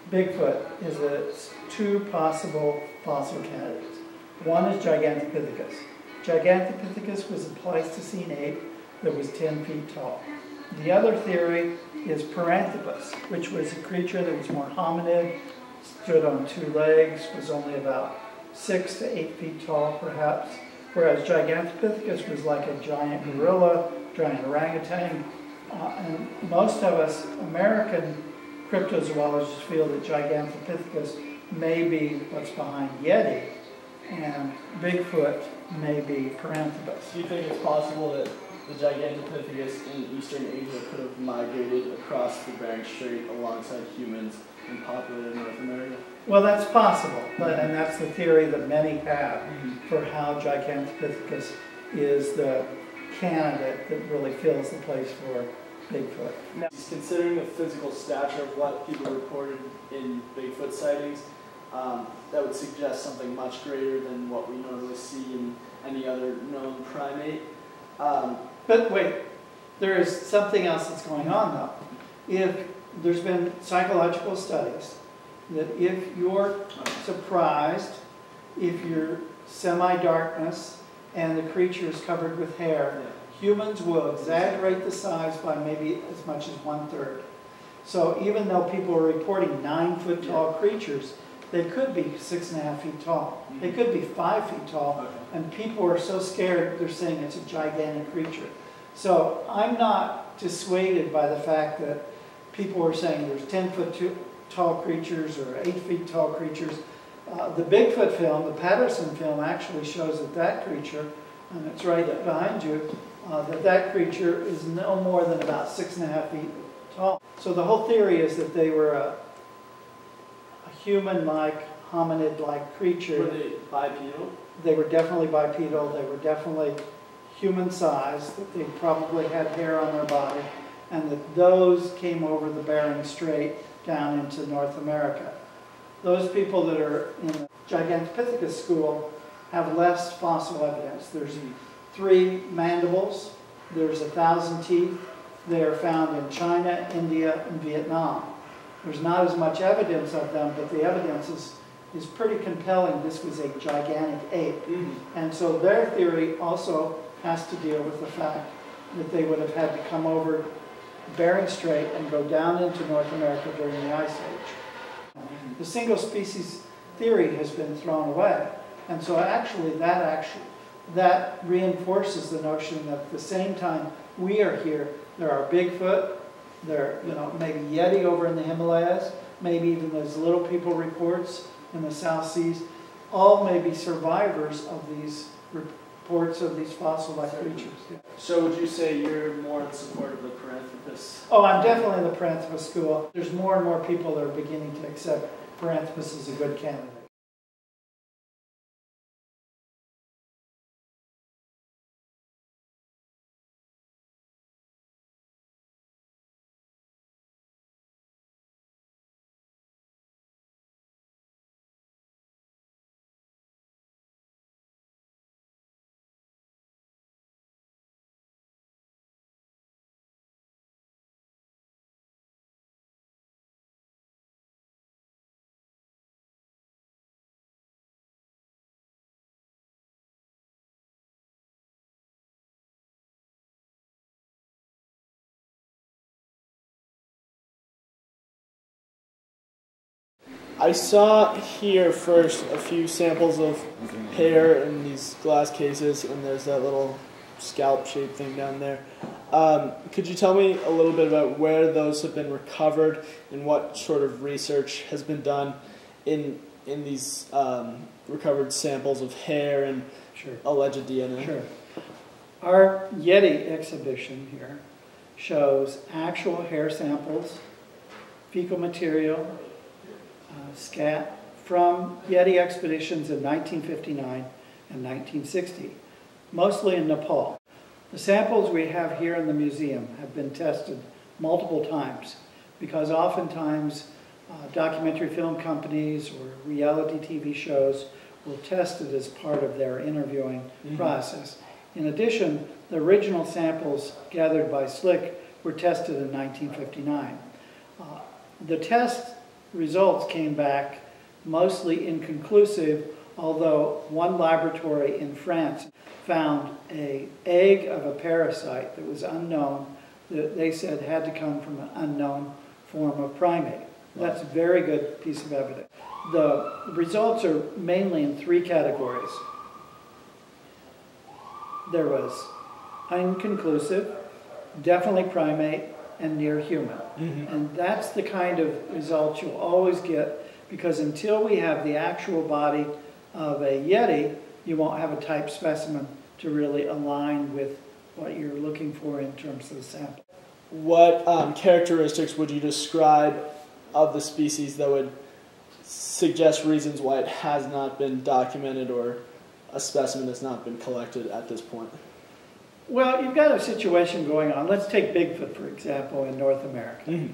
Bigfoot is two possible fossil candidates. One is Gigantopithecus. Gigantopithecus was a Pleistocene ape that was 10 feet tall. The other theory is Paranthropus, which was a creature that was more hominid, stood on two legs, was only about 6 to 8 feet tall perhaps, whereas Gigantopithecus was like a giant gorilla, giant orangutan, and most of us American cryptozoologists feel that Gigantopithecus may be what's behind Yeti, and Bigfoot may be Paranthropus. Do you think it's possible that the Gigantopithecus in Eastern Asia could have migrated across the Bering Strait alongside humans and populated North America? Well, that's possible, and that's the theory that many have for how Gigantopithecus is the candidate that really fills the place for Bigfoot. Now, considering the physical stature of what people reported in Bigfoot sightings, that would suggest something much greater than what we normally see in any other known primate. But wait, there is something else that's going on though. If there's been psychological studies that if you're surprised, if you're semi-darkness and the creature is covered with hair, humans will exaggerate the size by maybe as much as 1/3. So even though people are reporting 9-foot tall creatures, they could be 6.5 feet tall. They could be 5 feet tall, and people are so scared they're saying it's a gigantic creature. So I'm not dissuaded by the fact that people are saying there's 10-foot tall creatures or 8 feet tall creatures. The Bigfoot film, the Patterson film, actually shows that creature, and it's right behind you, that creature is no more than about 6.5 feet tall. So the whole theory is that they were a human-like, hominid-like creature. Were they bipedal? They were definitely bipedal. They were definitely human-sized. That they probably had hair on their body, and that those came over the Bering Strait down into North America. Those people that are in the Gigantopithecus school have less fossil evidence. There's 3 mandibles. There's 1,000 teeth. They are found in China, India, and Vietnam. There's not as much evidence of them, but the evidence is pretty compelling. This was a gigantic ape. And so their theory also has to deal with the fact that they would have had to come over Bering Strait and go down into North America during the Ice Age. The single species theory has been thrown away. And so actually that reinforces the notion that at the same time we are here, there are Bigfoot, there are, maybe Yeti over in the Himalayas, maybe even those little people reports in the South Seas, all may be survivors of these reports of these fossil-like creatures. Yeah. So would you say you're more in support of the Paranthropus? Oh, I'm definitely in the Paranthropus school. There's more and more people that are beginning to accept Paranthropus as a good candidate. I saw here first a few samples of hair in these glass cases, and there's that little scalp-shaped thing down there. Could you tell me a little bit about where those have been recovered and what sort of research has been done in these recovered samples of hair and alleged DNA? Sure. Our Yeti exhibition here shows actual hair samples, fecal material, scat from Yeti expeditions in 1959 and 1960, mostly in Nepal. The samples we have here in the museum have been tested multiple times because oftentimes documentary film companies or reality TV shows will test it as part of their interviewing process. In addition, the original samples gathered by Slick were tested in 1959. The test results came back mostly inconclusive, although one laboratory in France found an egg of a parasite that was unknown, that they said had to come from an unknown form of primate. That's a very good piece of evidence. The results are mainly in three categories. There was inconclusive, definitely primate, and near human. And that's the kind of results you'll always get, because until we have the actual body of a Yeti, you won't have a type specimen to really align with what you're looking for in terms of the sample. What characteristics would you describe of the species that would suggest reasons why it has not been documented or a specimen has not been collected at this point? Well, you've got a situation going on. Let's take Bigfoot, for example, in North America.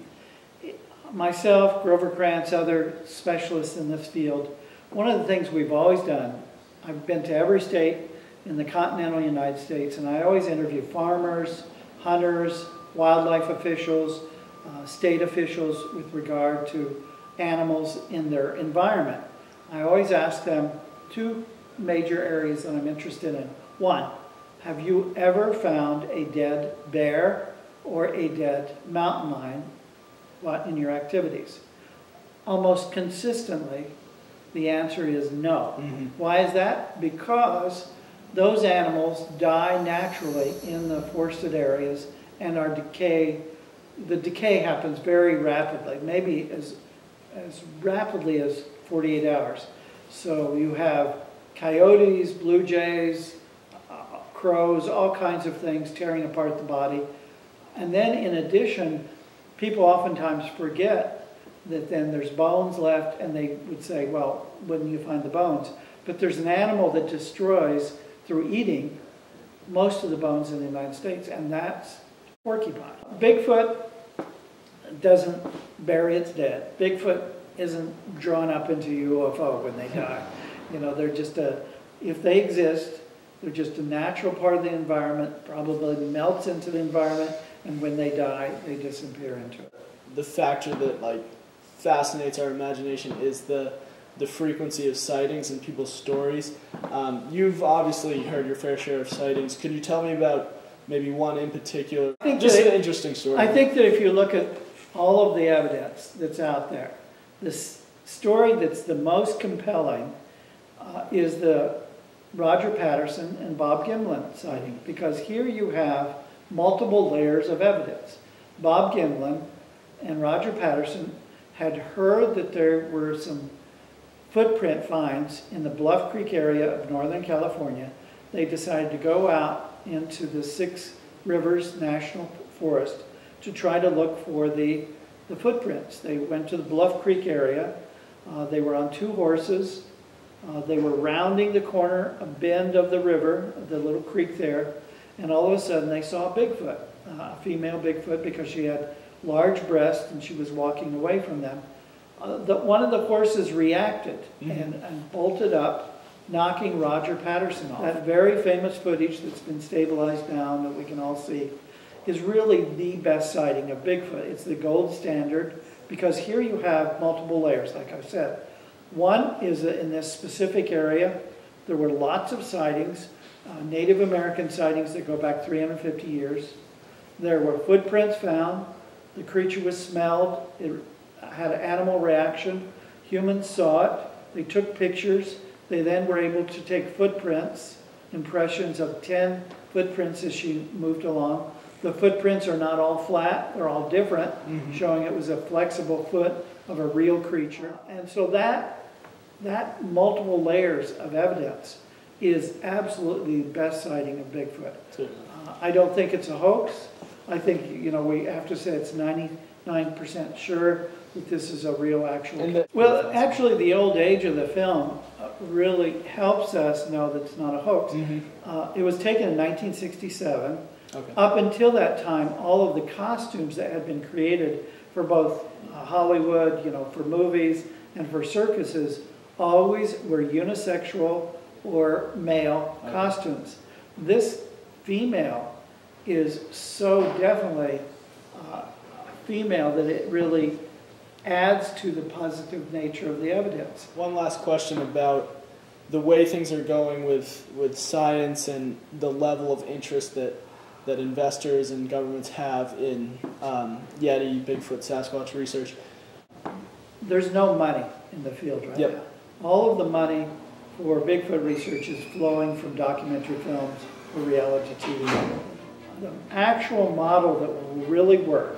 Myself, Grover Krantz, other specialists in this field, one of the things we've always done, I've been to every state in the continental United States, and I always interview farmers, hunters, wildlife officials, state officials with regard to animals in their environment. I always ask them two major areas that I'm interested in. One, have you ever found a dead bear or a dead mountain lion in your activities? Almost consistently, the answer is no. Why is that? Because those animals die naturally in the forested areas and are the decay happens very rapidly, maybe as rapidly as 48 hours. So you have coyotes, blue jays, crows, all kinds of things tearing apart the body. And then in addition, people oftentimes forget that then there's bones left, and they would say, well, when you find the bones? But there's an animal that destroys, through eating, most of the bones in the United States, and that's porcupine. Bigfoot doesn't bury its dead. Bigfoot isn't drawn up into UFO when they die. You know, they're just if they exist, they're just a natural part of the environment, probably melts into the environment, and when they die, they disappear into it. The factor that fascinates our imagination is the frequency of sightings and people's stories. You've obviously heard your fair share of sightings. Could you tell me about maybe one in particular? Just an interesting story. I think that if you look at all of the evidence that's out there, the story that's the most compelling is the Roger Patterson and Bob Gimlin sighting, because here you have multiple layers of evidence. Bob Gimlin and Roger Patterson had heard that there were some footprint finds in the Bluff Creek area of Northern California. They decided to go out into the Six Rivers National Forest to try to look for the footprints. They went to the Bluff Creek area. They were on two horses. They were rounding the corner, a bend of the river, the little creek there, and all of a sudden they saw a Bigfoot, a female Bigfoot, because she had large breasts and she was walking away from them. One of the horses reacted and bolted up, knocking Roger Patterson off. That very famous footage that's been stabilized down that we can all see is really the best sighting of Bigfoot. It's the gold standard, because here you have multiple layers, like I said. One is in this specific area, there were lots of sightings, Native American sightings that go back 350 years. There were footprints found. The creature was smelled. It had an animal reaction. Humans saw it. They took pictures. They then were able to take footprints, impressions of 10 footprints as she moved along. The footprints are not all flat. They're all different, showing it was a flexible foot of a real creature. And so that multiple layers of evidence is absolutely the best sighting of Bigfoot. I don't think it's a hoax. I think, we have to say it's 99% sure that this is a real actual. Well, actually, the old age of the film really helps us know that it's not a hoax. It was taken in 1967. Okay. Up until that time, all of the costumes that had been created for both Hollywood, for movies and for circuses, always were unisexual or male costumes. This female is so definitely female that it really adds to the positive nature of the evidence. One last question about the way things are going with science and the level of interest that investors and governments have in Yeti, Bigfoot, Sasquatch research. There's no money in the field right now. All of the money for Bigfoot research is flowing from documentary films or reality TV. The actual model that will really work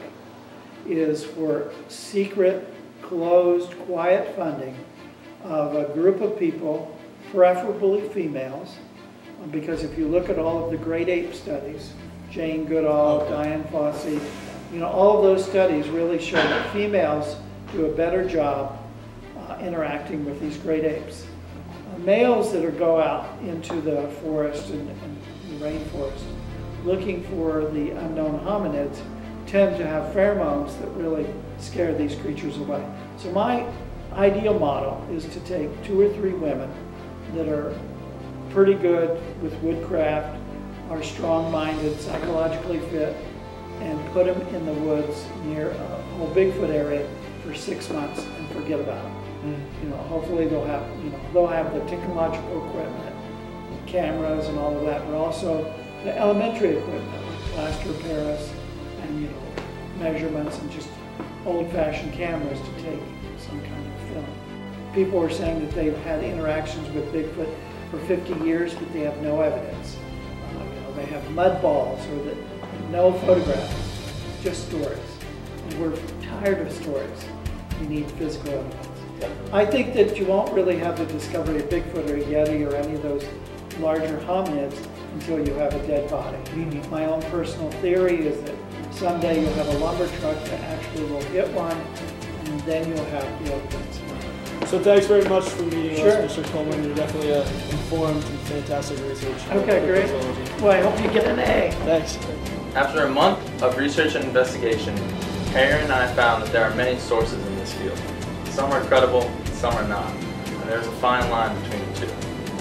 is for secret, closed, quiet funding of a group of people, preferably females, because if you look at all of the great ape studies, Jane Goodall, Diane Fossey, all of those studies really show that females do a better job interacting with these great apes. Males that go out into the forest and the rainforest looking for the unknown hominids tend to have pheromones that really scare these creatures away. So my ideal model is to take 2 or 3 women that are pretty good with woodcraft, are strong-minded, psychologically fit, and put them in the woods near a whole Bigfoot area for 6 months and forget about them. Hopefully they'll have the technological equipment, the cameras and all of that, but also the elementary equipment, like plaster of Paris and measurements and just old-fashioned cameras to take some kind of film. People are saying that they've had interactions with Bigfoot for 50 years, but they have no evidence. They have mud balls or no photographs, just stories. And we're tired of stories. We need physical evidence. I think that you won't really have the discovery of Bigfoot or Yeti or any of those larger hominids until you have a dead body. My own personal theory is that someday you'll have a lumber truck that actually will hit one, and then you'll have the evidence. So thanks very much for meeting us, Sure. Mr. Coleman. You're definitely informed and fantastic research. Okay, great. Well, I hope you get an A. Thanks. After a month of research and investigation, Harry and I found that there are many sources in this field. Some are credible, some are not, and there's a fine line between the two.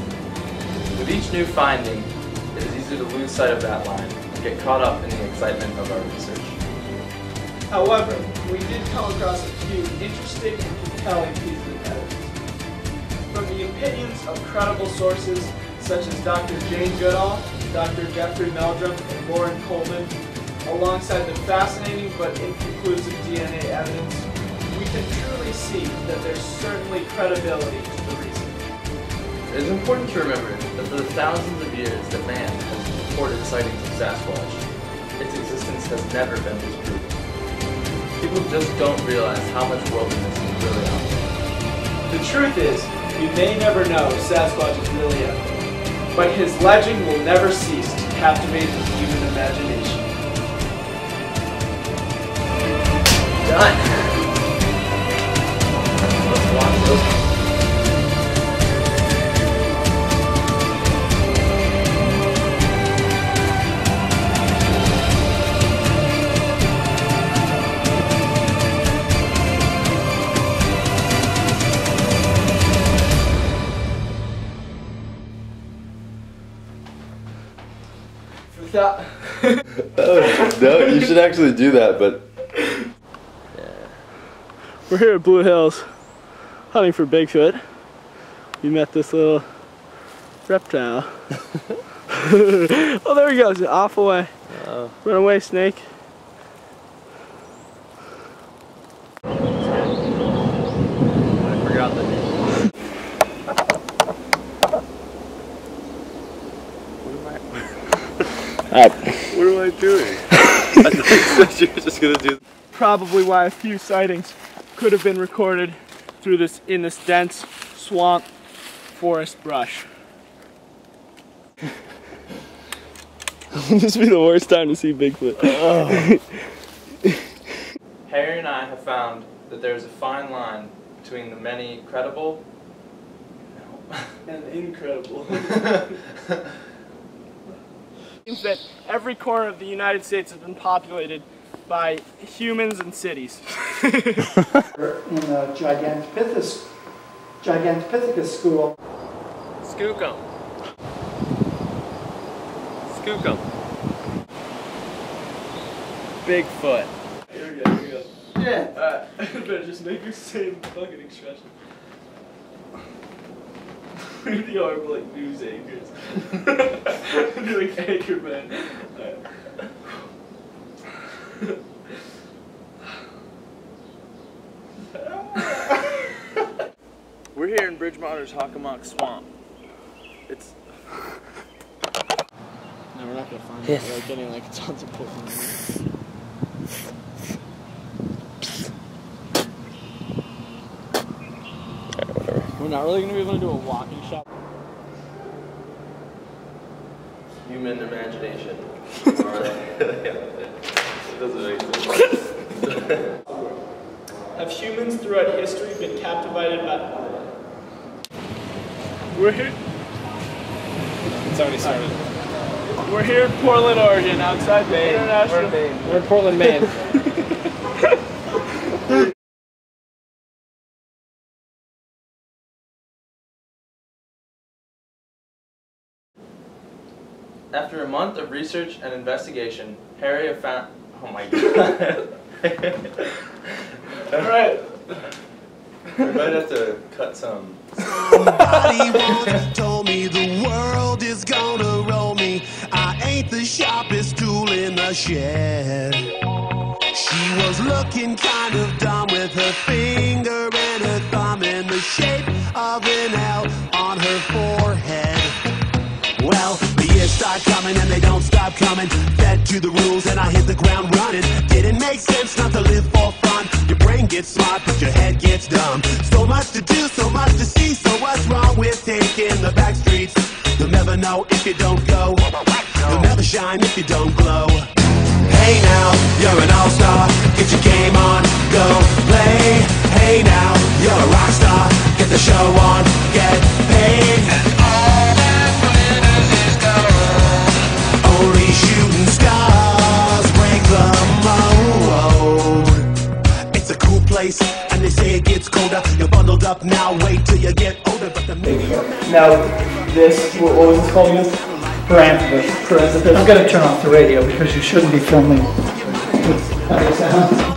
With each new finding, it is easy to lose sight of that line and get caught up in the excitement of our research. However, we did come across a few interesting and compelling pieces of evidence. From the opinions of credible sources such as Dr. Jane Goodall, Dr. Jeffrey Meldrum, and Loren Coleman, alongside the fascinating but inconclusive DNA evidence, we can truly see that there's certainly credibility to the research. It is important to remember that for the thousands of years that man has reported sightings of Sasquatch, its existence has never been disproven. People just don't realize how much wilderness is really out there. The truth is, we may never know if Sasquatch is really out there, but his legend will never cease to captivate the human imagination. Done! Let's watch those. No, you should actually do that, but... We're here at Blue Hills, hunting for Bigfoot. We met this little reptile. Oh, there he goes, off away. Run away, snake. I forgot that. What am I doing? I thought you were just gonna do... Probably why a few sightings could have been recorded through this dense swamp forest brush. Will this be the worst time to see Bigfoot? Harry and I have found that there is a fine line between the many credible And incredible. Seems that every corner of the United States has been populated by humans and cities. In the Gigantopithecus school. Skookum. Skookum. Bigfoot. Here we go, here we go. shit. Better just make your same fucking expression. We're the horrible like news anchors. We're like anchorman. We're here in Bridgewater's Hockomock Swamp. It's... No, we're not gonna find it. We're getting like tons of Pokemon. We're not really gonna be able to do a walking shot. Human imagination. It doesn't make sense. Have humans throughout history been captivated by... We're here... It's already started. We're here in Portland, Oregon, outside the International... We're in Portland, Maine. After a month of research and investigation, Harry found... Oh my god. Alright. We might have to cut some. Somebody once told me the world is gonna roll me. I ain't the sharpest tool in the shed. She was looking kind of dumb with her finger and her thumb in the shape of an L on her forehead. Well, the years start coming and they don't stop coming. Fed to the rules and I hit the ground running. Didn't make sense not to live for fun. Your brain gets smart but your head gets dumb. So much to do, so much to see. So what's wrong with taking the back streets? You'll never know if you don't go. You'll never shine if you don't glow. Hey now, you're an all-star. Get your game on, go play. Hey now, you're a rock star. Get the show on, get paid. And all that glitters is gold. Only shooting stars break the mold. It's a cool place, and they say it gets colder. You're bundled up now, wait till you get older. But the Now, this, what was this called again? Parenthesis. I'm going to turn off the radio because you shouldn't be filming with how you sound.